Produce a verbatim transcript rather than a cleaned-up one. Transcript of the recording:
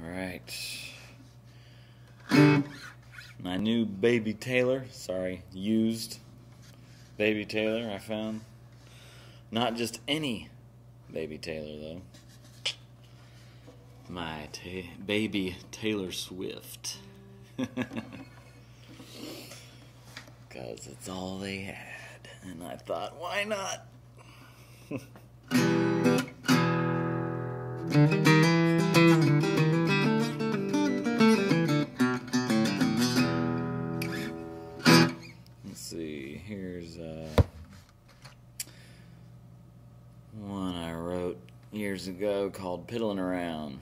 Alright. My new baby Taylor, sorry, used baby Taylor I found. Not just any baby Taylor, though. My ta- baby Taylor Swift. Because it's all they had. And I thought, why not? Let's see, here's uh, one I wrote years ago called Piddlin Around.